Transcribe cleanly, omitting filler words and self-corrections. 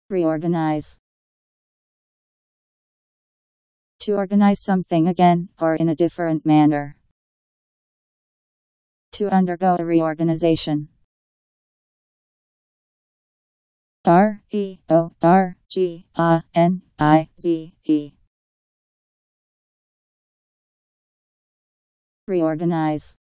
Reorganize. To organize something again, or in a different manner. To undergo a reorganization. R-E-O-R-G-A-N-I-Z-E. Reorganize.